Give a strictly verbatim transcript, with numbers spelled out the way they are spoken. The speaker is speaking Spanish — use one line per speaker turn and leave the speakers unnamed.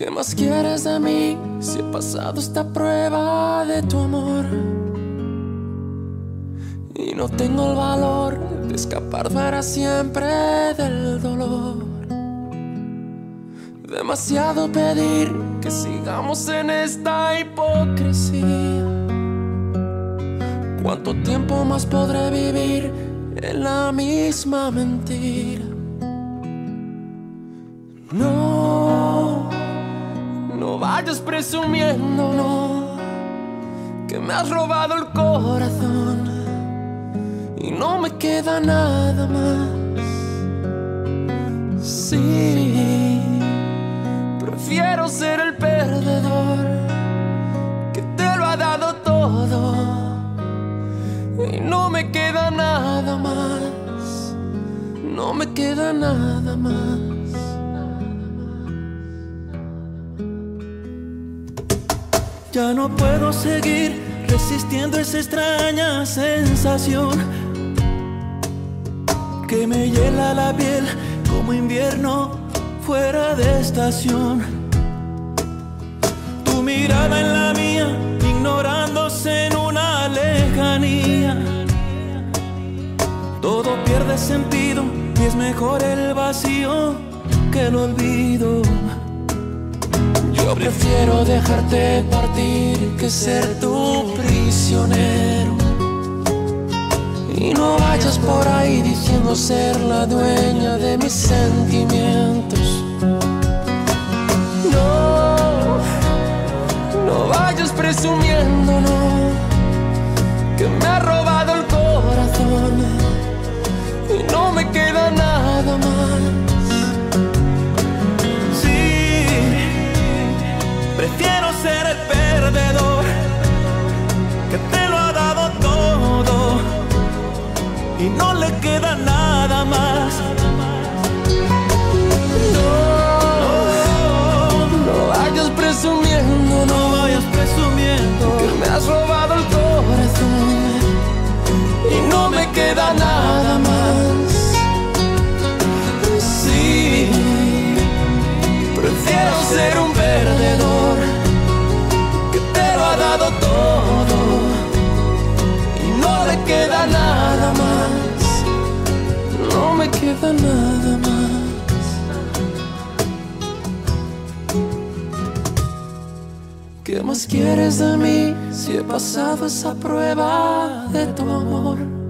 ¿Qué más quieres de mí si he pasado esta prueba de tu amor? Y no tengo el valor de escapar para siempre del dolor. Demasiado pedir que sigamos en esta hipocresía. ¿Cuánto tiempo más podré vivir en la misma mentira? No, no vayas presumiendo, no, que me has robado el corazón y no me queda nada más. Sí, prefiero ser el perdedor que te lo ha dado todo y no me queda nada más, no me queda nada más.
Ya no puedo seguir resistiendo esa extraña sensación que me hiela la piel como invierno fuera de estación. Tu mirada en la mía, ignorándose en una lejanía. Todo pierde sentido y es mejor el vacío que el olvido.
Yo prefiero dejarte partir que ser tu prisionero. Y no vayas por ahí diciendo ser la dueña de mis sentimientos. No, no vayas presumiendo, no, que me ha robado el corazón y no me queda nada más.
Prefiero ser el perdedor que te lo ha dado todo y no le queda nada más.
No, no vayas presumiendo,
no vayas presumiendo
que me has robado el corazón y no me queda nada más. Sí, prefiero ser un perdedor que te lo ha dado todo y no le queda nada más, no me queda nada más. ¿Qué más quieres de mí si he pasado esa prueba de tu amor?